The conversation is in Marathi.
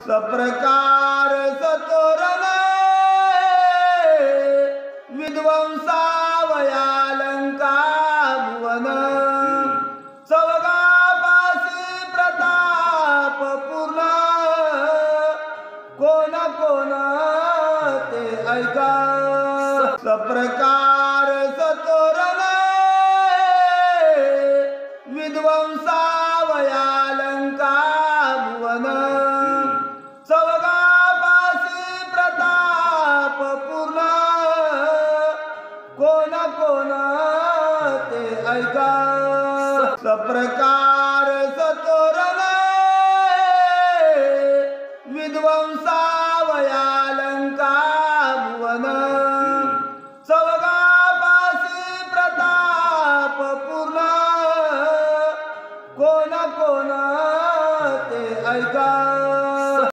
सप्रकार सतोरण विध्वंसावयालंका भुवन सवगापासी प्रताप पूर्ण कोण कोण ते ऐका सप्रकार सतोरण विध्वंसावयालंका भुवन सवगापासी प्रताप पूर्ण कोण कोण ते ऐका सप्रकार